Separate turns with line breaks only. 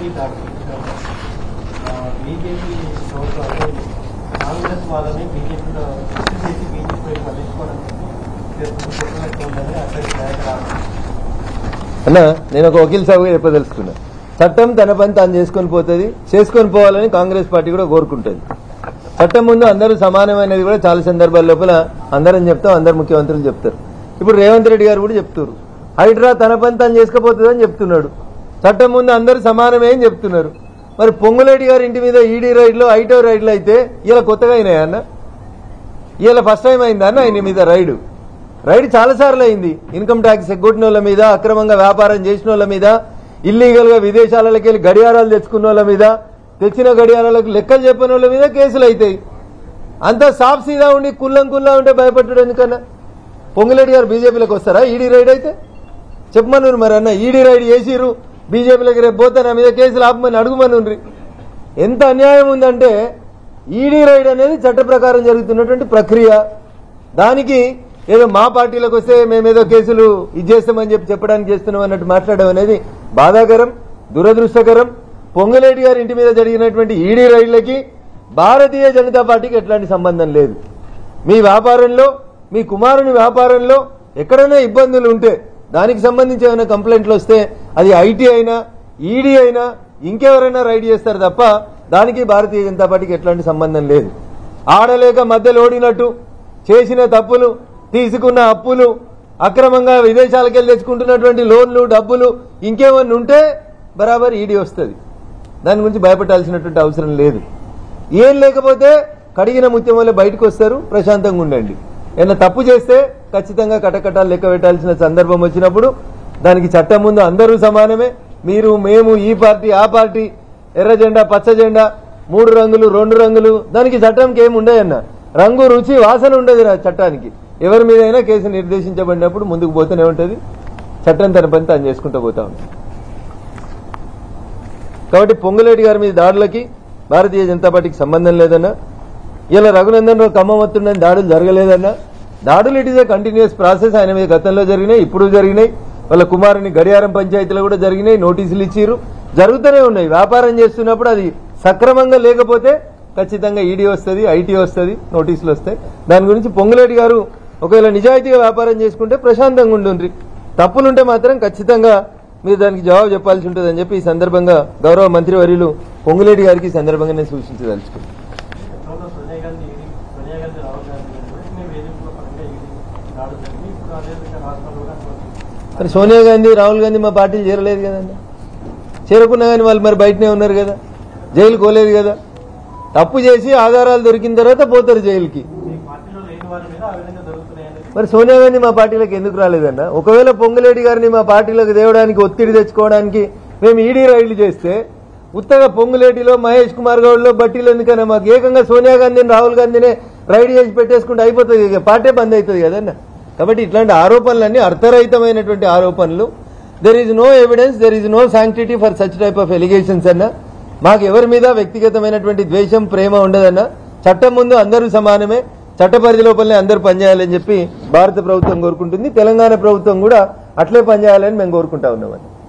BJP ప్రభుత్వం కాంగ్రెస్ వాళ్ళని బీజేపీలో చేసి బీజేపీ పట్టించుకోవడానికి
అన్న నేను ఒక వకీల్ సాగుగా చెప్పదలుచుకున్నా. చట్టం తన పని తాను చేసుకొని పోతుంది, చేసుకొని పోవాలని కాంగ్రెస్ పార్టీ కూడా కోరుకుంటుంది. చట్టం ముందు అందరూ సమానమైనది కూడా చాలా సందర్భాల లోపల అందరం చెప్తాం, అందరు ముఖ్యమంత్రులు చెప్తారు. ఇప్పుడు రేవంత్ రెడ్డి గారు కూడా చెప్తున్నారు, హైడ్రా తన పని తాను చేసుకుపోతుందని చెప్తున్నాడు. చట్టం ముందు అందరూ సమానమే అని చెప్తున్నారు. మరి పొంగులేటి గారి ఇంటి మీద ఈడీ రైడ్లు, ఐటో రైడ్లు అయితే ఇలా కొత్తగా అయినాయి అన్న? ఇలా ఫస్ట్ టైం అయిందా అన్న ఆయన మీద రైడ్ చాలాసార్లు అయింది. ఇన్కమ్ ట్యాక్స్ ఎగ్గొట్టిన వాళ్ళ మీద, అక్రమంగా వ్యాపారం చేసిన వాళ్ళ మీద, ఇల్లీగల్ గా విదేశాలకు వెళ్లి గడియారాలు తెచ్చుకున్న వాళ్ళ మీద, తెచ్చిన గడియారాలకు లెక్కలు చెప్పిన వాళ్ళ మీద కేసులు అవుతాయి. అంతా సాఫ్ సీదా ఉండి కుల్లా ఉంటే భయపడ్డాడు ఎందుకన్నా? పొంగులేటి గారు బీజేపీలోకి వస్తారా ఈడీ రైడ్ అయితే? చెప్పమను మరి అన్న, ఈడీ రైడ్ చేసిరు బీజేపీలోకి రేపు పోతే నా మీద కేసులు ఆపమని అడుగుమనుండ్రి. ఎంత అన్యాయం ఉందంటే ఈడీ రైడ్ అనేది చట్ట ప్రకారం జరుగుతున్నటువంటి ప్రక్రియ. దానికి ఏదో మా పార్టీలకు వస్తే మేమేదో కేసులు ఇచ్చేస్తామని చెప్పడానికి చేస్తున్నాం అన్నట్టు మాట్లాడడం అనేది బాధాకరం, దురదృష్టకరం. పొంగులేటి గారి ఇంటి మీద జరిగినటువంటి ఈడీ రైడ్లకి భారతీయ జనతా పార్టీకి ఎట్లాంటి సంబంధం లేదు. మీ వ్యాపారంలో, మీ కుమారుని వ్యాపారంలో ఎక్కడైనా ఇబ్బందులు ఉంటే దానికి సంబంధించి ఏమైనా కంప్లైంట్లు వస్తే అది ఐటీ అయినా ఈడీ అయినా ఇంకెవరైనా రైడ్ చేస్తారు తప్ప దానికి భారతీయ జనతా పార్టీకి ఎట్లాంటి సంబంధం లేదు. ఆడలేక మధ్యలో ఓడినట్టు చేసిన తప్పులు, తీసుకున్న అప్పులు, అక్రమంగా విదేశాలకు వెళ్ళి తెచ్చుకుంటున్నటువంటి లోన్లు, డబ్బులు ఇంకేమన్నా ఉంటే బరాబర్ ఈడీ వస్తుంది. దాని గురించి భయపడాల్సినటువంటి అవసరం లేదు. ఏం లేకపోతే కడిగిన ముత్యం వల్ల బయటకు వస్తారు, ప్రశాంతంగా ఉండండి. ఏదైనా తప్పు చేస్తే ఖచ్చితంగా కటకటాలు లెక్క పెట్టాల్సిన సందర్భం వచ్చినప్పుడు దానికి చట్టం ముందు అందరూ సమానమే. మీరు, మేము, ఈ పార్టీ, ఆ పార్టీ, ఎర్ర జెండా, పచ్చ జెండా, 3 రంగులు, 2 రంగులు, దానికి చట్టానికి ఏమి ఉండదన్న. రంగు, రుచి, వాసన ఉండదు చట్టానికి. ఎవరి మీదైనా కేసు నిర్దేశించబడినప్పుడు ముందుకు పోతూనే ఉంటుంది. చట్టం తన పని తాను చేసుకుంటూ పోతా ఉంటుంది. కాబట్టి పొంగులేటి గారి మీద దాడులకి భారతీయ జనతా పార్టీకి సంబంధం లేదన్నా. ఇలా రఘునందన్ రావు ఖమ్మం వస్తుందని దాడులు జరగలేదన్నా. దాడులు it is a continuous process. ఆయన మీద గతంలో జరిగినాయి, ఇప్పుడు జరిగినాయి. వాళ్ళ కుమారుని గడియారం పంచాయతీలో కూడా జరిగినాయి, నోటీసులు ఇచ్చిరు, జరుగుతూనే ఉన్నాయి. వ్యాపారం చేస్తున్నప్పుడు అది సక్రమంగా లేకపోతే ఖచ్చితంగా ఈడీ వస్తుంది, ఐటీ వస్తుంది, నోటీసులు వస్తాయి. దాని గురించి పొంగులేటి గారు ఒకవేళ నిజాయితీగా వ్యాపారం చేసుకుంటే ప్రశాంతంగా ఉండుండ్రి. తప్పులుంటే మాత్రం ఖచ్చితంగా మీరు దానికి జవాబు చెప్పాల్సి ఉంటుందని చెప్పి ఈ సందర్భంగా గౌరవ మంత్రివర్యులు పొంగులేటి గారికి ఈ సందర్భంగా నేను సూచించదలుచుకున్నాను. మరి సోనియా గాంధీ, రాహుల్ గాంధీ మా పార్టీలు చేరలేదు కదండి. చేరకున్నా కానీ వాళ్ళు మరి బయటనే ఉన్నారు కదా, జైలు కోలేదు కదా. తప్పు చేసి ఆధారాలు దొరికిన తర్వాత పోతారు జైలుకి. మరి సోనియా గాంధీ మా పార్టీలోకి ఎందుకు రాలేదన్నా? ఒకవేళ పొంగులేటి గారిని మా పార్టీలోకి తేవడానికి, ఒత్తిడి తెచ్చుకోవడానికి మేము ఈడీ రైడ్లు చేస్తే ఉత్తగా పొంగులేటిలో, మహేష్ కుమార్ గౌడ్లో, బట్టీలో ఎందుకన్నా మాకు ఏకంగా సోనియా గాంధీని, రాహుల్ గాంధీనే రైడ్ చేసి పెట్టేసుకుంటే అయిపోతుంది, పార్టీ బంద్ అవుతుంది కదన్నా. కాబట్టి ఇట్లాంటి ఆరోపణలన్నీ అర్థరహితమైనటువంటి ఆరోపణలు. There is no evidence, there is no sanctity for such type of allegations అన్నా. మాకు ఎవరి మీద వ్యక్తిగతమైనటువంటి ద్వేషం, ప్రేమ ఉండదన్నా. చట్టం ముందు అందరూ సమానమే, చట్ట పరిధి లోపలనే అందరూ పనిచేయాలని చెప్పి భారత ప్రభుత్వం కోరుకుంటుంది. తెలంగాణ ప్రభుత్వం కూడా అట్లే పనిచేయాలని మేము కోరుకుంటా ఉన్నామని.